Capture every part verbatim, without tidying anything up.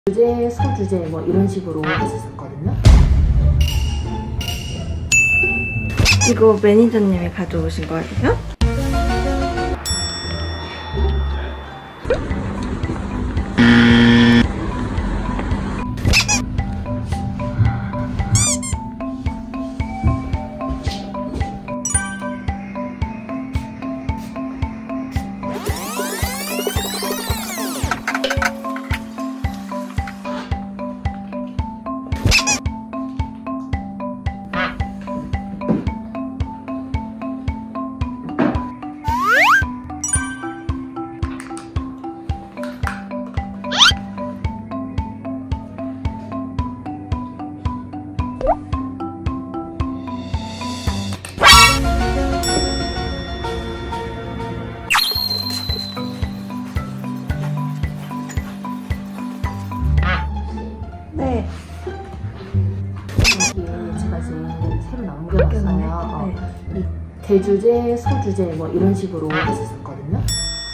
주제, 소주제 뭐 이런 식으로 했었거든요. 이거 매니저님이 가져오신 거예요? 네. 여기에 제가 지금 새로 남겨놨어요. 어, 네. 이 대주제, 소주제 뭐 이런 식으로 했었거든요.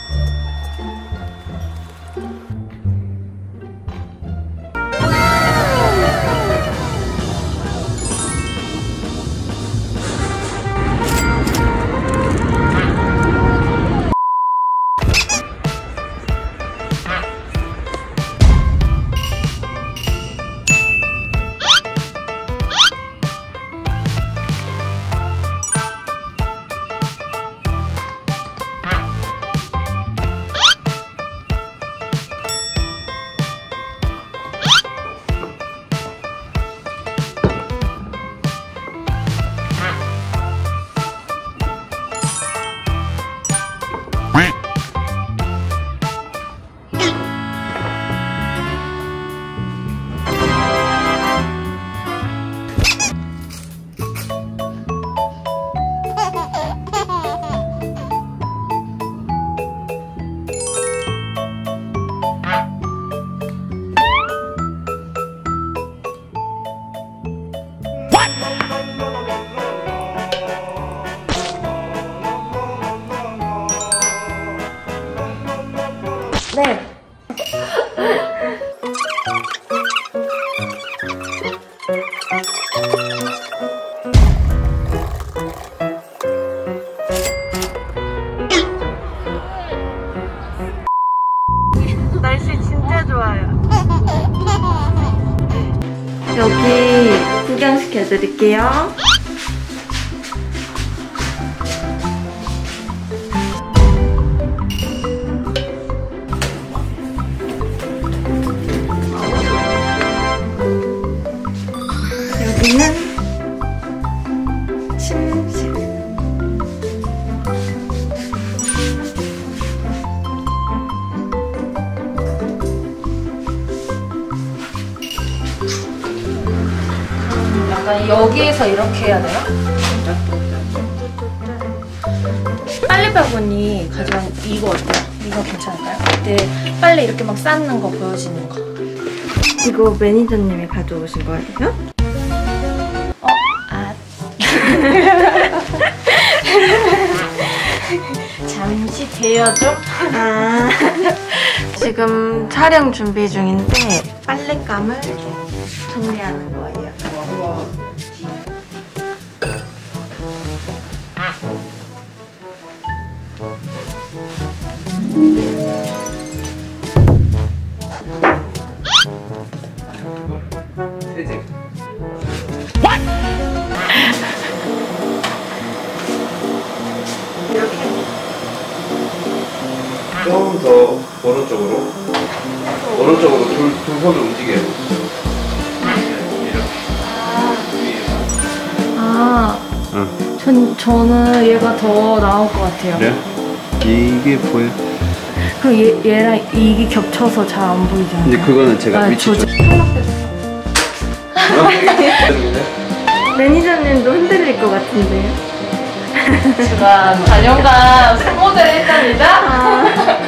네. 날씨 진짜 좋아요. 여기 구경시켜드릴게요. 여기는 침실. 약간 여기에서 이렇게 해야 되나? 빨래바구니 가져간 이거 어때요? 이거 괜찮을까요? 그때 빨래 이렇게 막 쌓는 거 보여지는 거. 이거 매니저님이 가져오신 거예요? 어? 아. 잠시 대여죠? 아. 지금 촬영 준비 중인데 빨랫감을 정리하는 거예요. 세제. 조금 더 오른쪽으로. 오른쪽으로 둘, 두 손을 움직여요. 아, 응. 전, 저는 얘가 더 나을 것 같아요. 그래? 이게 보여? 그럼 얘, 얘랑 이게 겹쳐서 잘 안 보이잖아요. 근데 그거는 제가 아, 위치 저- 좀. 매니저님도 흔들릴 것 같은데요? 제가 사 년간 손모델을 했답니다. 아.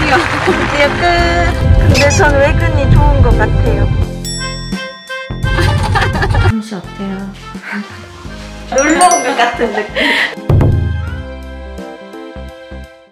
드디어 끝. 근데 전 외근이 좋은 것 같아요. 혹시 어때요? 놀러 온 것 같은 느낌.